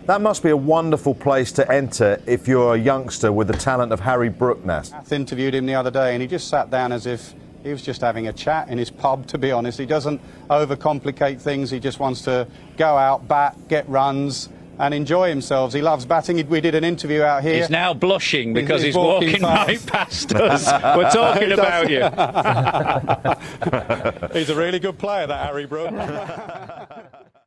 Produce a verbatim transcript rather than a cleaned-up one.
That must be a wonderful place to enter if you're a youngster with the talent of Harry Brook, Nass. Ath interviewed him the other day and he just sat down as if he was just having a chat in his pub, to be honest. He doesn't overcomplicate things. He just wants to go out, bat, get runs and enjoy himself. He loves batting. We did an interview out here. He's now blushing because he's, he's walking, walking right past us. We're talking about you. He's a really good player, that Harry Brook.